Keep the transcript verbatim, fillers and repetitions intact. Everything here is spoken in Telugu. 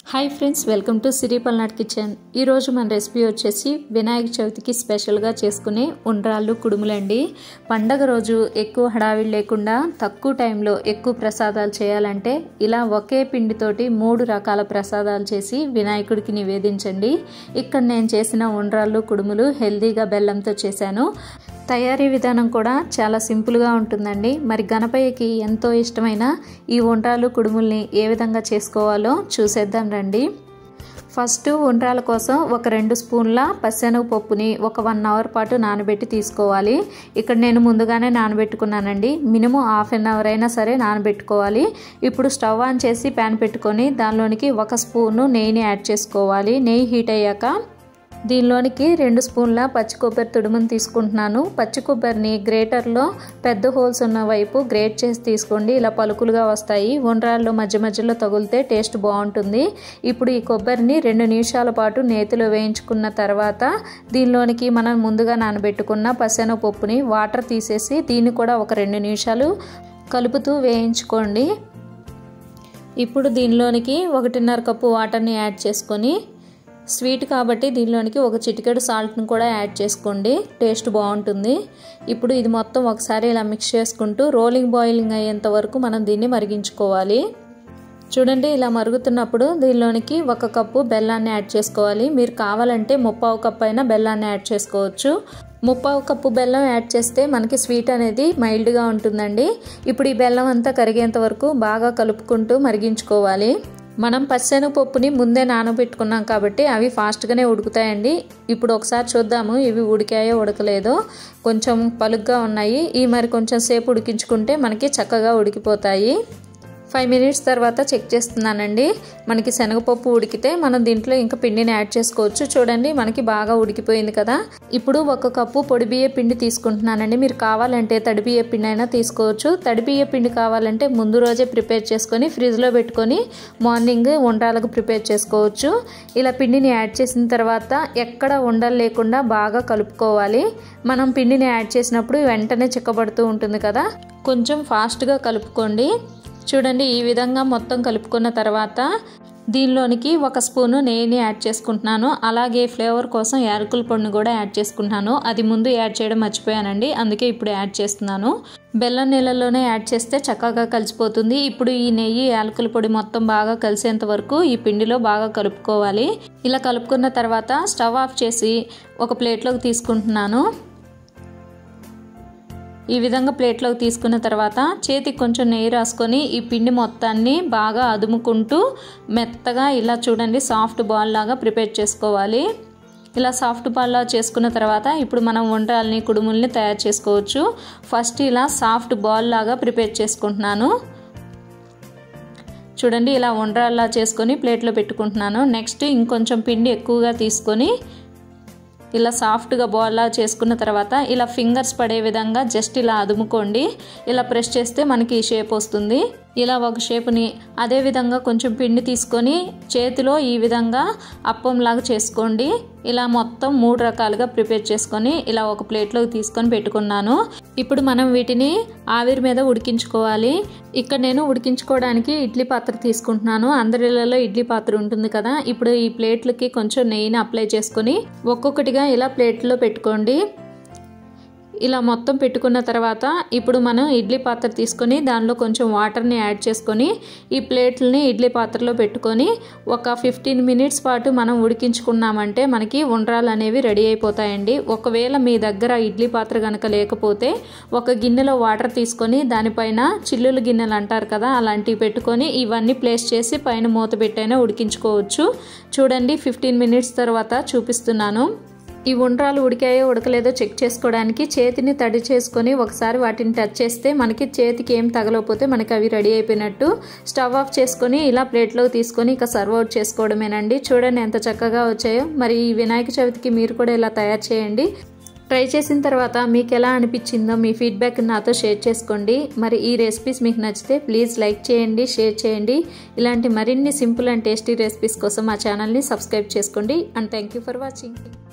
High friends welcome to Siri Palnad kitchen ఈ రోజు మన రెసిపీ వచ్చేసి వినాయక చవితికి స్పెషల్ గా చేసుకునే ఉండ్రాళ్ళు కుడుములండి। పండగ రోజు ఎక్కువ హడావిడి లేకుండా తక్కువ టైం లో ఎక్కువ ప్రసాదాలు చేయాలంటే ఇలా ఒకే పిండి తోటి మూడు రకాల ప్రసాదాలు చేసి వినాయకుడికి నివేదించండి। ఇక్కడ నేను చేసిన ఉండ్రాళ్ళు కుడుములు హెల్తీగా బెల్లంతో చేశాను। తయారీ విధానం కూడా చాలా సింపుల్ గా ఉంటుందండి। మరి గణపయ్యకి ఎంతో ఇష్టమైన ఈ ఉండ్రాళ్ళు కుడుముల్ని ఏ విధంగా చేసుకోవాలో చూసేద్దాం రండి। ఫస్ట్ ఉండ్రాల కోసం ఒక రెండు స్పూన్ల పచ్చెనగపప్పుని ఒక వన్ అవర్ పాటు నానబెట్టి తీసుకోవాలి। ఇక్కడ నేను ముందుగానే నానబెట్టుకున్నానండి, మినిమం హాఫ్ అన్ అవర్ అయినా సరే నానబెట్టుకోవాలి। ఇప్పుడు స్టవ్ ఆన్ చేసి ప్యాన్ పెట్టుకొని దానిలోనికి ఒక స్పూను నెయ్యిని యాడ్ చేసుకోవాలి। నెయ్యి హీట్ అయ్యాక దీనిలోనికి రెండు స్పూన్ల పచ్చి కొబ్బరి తుడుముని తీసుకుంటున్నాను। పచ్చి కొబ్బరిని గ్రేటర్లో పెద్ద హోల్స్ ఉన్న వైపు గ్రేట్ చేసి తీసుకోండి, ఇలా పలుకులుగా వస్తాయి। ఉండ్రాల్లో మధ్య మధ్యలో తగిలితే టేస్ట్ బాగుంటుంది। ఇప్పుడు ఈ కొబ్బరిని రెండు నిమిషాల పాటు నేతిలో వేయించుకున్న తర్వాత దీనిలోనికి మనం ముందుగా నానబెట్టుకున్న పచ్చెనగపప్పుని వాటర్ తీసేసి దీన్ని కూడా ఒక రెండు నిమిషాలు కలుపుతూ వేయించుకోండి। ఇప్పుడు దీనిలోనికి ఒకటిన్నర కప్పు వాటర్ని యాడ్ చేసుకొని స్వీట్ కాబట్టి దీనిలోనికి ఒక చిటికెడు సాల్ట్ని కూడా యాడ్ చేసుకోండి, టేస్ట్ బాగుంటుంది। ఇప్పుడు ఇది మొత్తం ఒకసారి ఇలా మిక్స్ చేసుకుంటూ రోలింగ్ బాయిలింగ్ అయ్యేంత వరకు మనం దీన్ని మరిగించుకోవాలి। చూడండి, ఇలా మరుగుతున్నప్పుడు దీనిలోనికి ఒక కప్పు బెల్లాన్ని యాడ్ చేసుకోవాలి। మీరు కావాలంటే ముప్పావు కప్పు అయినా బెల్లాన్ని యాడ్ చేసుకోవచ్చు। ముప్పావు కప్పు బెల్లం యాడ్ చేస్తే మనకి స్వీట్ అనేది మైల్డ్గా ఉంటుందండి। ఇప్పుడు ఈ బెల్లం అంతా కరిగేంత వరకు బాగా కలుపుకుంటూ మరిగించుకోవాలి। మనం పచ్చెనగపప్పుని ముందే నానబెట్టుకున్నాం కాబట్టి అవి ఫాస్ట్గానే ఉడుకుతాయండి। ఇప్పుడు ఒకసారి చూద్దాము ఇవి ఉడికాయో ఉడకలేదో। కొంచెం పలుగ్గా ఉన్నాయి, ఈ మరి కొంచెం సేపు ఉడికించుకుంటే మనకి చక్కగా ఉడికిపోతాయి। ఫైవ్ మినిట్స్ తర్వాత చెక్ చేస్తున్నానండి, మనకి శనగపప్పు ఉడికితే మనం దీంట్లో ఇంకా పిండిని యాడ్ చేసుకోవచ్చు। చూడండి, మనకి బాగా ఉడికిపోయింది కదా। ఇప్పుడు ఒక కప్పు పొడి బియ్య పిండి తీసుకుంటున్నానండి, మీరు కావాలంటే తడి బియ్య పిండి అయినా తీసుకోవచ్చు। తడి బియ్య పిండి కావాలంటే ముందు రోజే ప్రిపేర్ చేసుకొని ఫ్రిడ్జ్లో పెట్టుకొని మార్నింగ్ ఉండ్రాలకు ప్రిపేర్ చేసుకోవచ్చు। ఇలా పిండిని యాడ్ చేసిన తర్వాత ఎక్కడ ఉండలు లేకుండా బాగా కలుపుకోవాలి। మనం పిండిని యాడ్ చేసినప్పుడు వెంటనే చిక్కబడుతూ ఉంటుంది కదా, కొంచెం ఫాస్ట్గా కలుపుకోండి। చూడండి, ఈ విధంగా మొత్తం కలుపుకున్న తర్వాత దీనిలోనికి ఒక స్పూను నెయ్యిని యాడ్ చేసుకుంటున్నాను। అలాగే ఫ్లేవర్ కోసం యాలకుల పొడిని కూడా యాడ్ చేసుకుంటున్నాను, అది ముందు యాడ్ చేయడం మర్చిపోయానండి, అందుకే ఇప్పుడు యాడ్ చేస్తున్నాను। బెల్లం నీళ్ళలోనే యాడ్ చేస్తే చక్కగా కలిసిపోతుంది। ఇప్పుడు ఈ నెయ్యి యాలకుల పొడి మొత్తం బాగా కలిసేంత వరకు ఈ పిండిలో బాగా కలుపుకోవాలి। ఇలా కలుపుకున్న తర్వాత స్టవ్ ఆఫ్ చేసి ఒక ప్లేట్లోకి తీసుకుంటున్నాను। ఈ విధంగా ప్లేట్లోకి తీసుకున్న తర్వాత చేతికి కొంచెం నెయ్యి రాసుకొని ఈ పిండి మొత్తాన్ని బాగా అదుముకుంటూ మెత్తగా ఇలా చూడండి సాఫ్ట్ బాల్ లాగా ప్రిపేర్ చేసుకోవాలి। ఇలా సాఫ్ట్ బాల్ లాగా చేసుకున్న తర్వాత ఇప్పుడు మనం ఉండ్రాలని కుడుముల్ని తయారు చేసుకోవచ్చు। ఫస్ట్ ఇలా సాఫ్ట్ బాల్ లాగా ప్రిపేర్ చేసుకుంటున్నాను। చూడండి, ఇలా ఉండ్రాల్లా చేసుకొని ప్లేట్లో పెట్టుకుంటున్నాను। నెక్స్ట్ ఇంకొంచెం పిండి ఎక్కువగా తీసుకొని ఇలా సాఫ్ట్గా బాల్లా చేసుకున్న తర్వాత ఇలా ఫింగర్స్ పడే విధంగా జస్ట్ ఇలా అదుముకోండి, ఇలా ప్రెస్ చేస్తే మనకి ఈ షేప్ వస్తుంది। ఇలా ఒక షేప్ని అదే విధంగా కొంచెం పిండి తీసుకొని చేతిలో ఈ విధంగా అప్పంలాగా చేసుకోండి। ఇలా మొత్తం మూడు రకాలుగా ప్రిపేర్ చేసుకొని ఇలా ఒక ప్లేట్లోకి తీసుకొని పెట్టుకున్నాను। ఇప్పుడు మనం వీటిని ఆవిరి మీద ఉడికించుకోవాలి। ఇక్కడ నేను ఉడికించుకోవడానికి ఇడ్లీ పాత్ర తీసుకుంటున్నాను, అందరిలో ఇడ్లీ పాత్ర ఉంటుంది కదా। ఇప్పుడు ఈ ప్లేట్లకి కొంచెం నెయ్యిని అప్లై చేసుకొని ఒక్కొక్కటిగా ఇలా ప్లేట్లో పెట్టుకోండి। ఇలా మొత్తం పెట్టుకున్న తర్వాత ఇప్పుడు మనం ఇడ్లీ పాత్ర తీసుకొని దానిలో కొంచెం వాటర్ని యాడ్ చేసుకొని ఈ ప్లేట్లని ఇడ్లీ పాత్రలో పెట్టుకొని ఒక ఫిఫ్టీన్ మినిట్స్ పాటు మనం ఉడికించుకున్నామంటే మనకి ఉండ్రాలు అనేవి రెడీ అయిపోతాయండి। ఒకవేళ మీ దగ్గర ఇడ్లీ పాత్ర కనుక లేకపోతే ఒక గిన్నెలో వాటర్ తీసుకొని దానిపైన చిల్లుల గిన్నెలు అంటారు కదా, అలాంటివి పెట్టుకొని ఇవన్నీ ప్లేస్ చేసి పైన మూత పెట్టైనా ఉడికించుకోవచ్చు। చూడండి, ఫిఫ్టీన్ మినిట్స్ తర్వాత చూపిస్తున్నాను। ఈ ఉండ్రాలు ఉడికాయో ఉడకలేదో చెక్ చేసుకోవడానికి చేతిని తడి చేసుకొని ఒకసారి వాటిని టచ్ చేస్తే మనకి చేతికి ఏం తగలకపోతే మనకి అవి రెడీ అయిపోయినట్టు। స్టవ్ ఆఫ్ చేసుకొని ఇలా ప్లేట్లోకి తీసుకొని ఇక సర్వ్ అవుట్ చేసుకోవడమేనండి। చూడండి ఎంత చక్కగా వచ్చాయో। మరి ఈ వినాయక చవితికి మీరు కూడా ఇలా తయారు చేయండి। ట్రై చేసిన తర్వాత మీకు ఎలా అనిపించిందో మీ ఫీడ్బ్యాక్ నాతో షేర్ చేసుకోండి। మరి ఈ రెసిపీస్ మీకు నచ్చితే ప్లీజ్ లైక్ చేయండి, షేర్ చేయండి। ఇలాంటి మరిన్ని సింపుల్ అండ్ టేస్టీ రెసిపీస్ కోసం మా ఛానల్ని సబ్స్క్రైబ్ చేసుకోండి। And thank you for watching.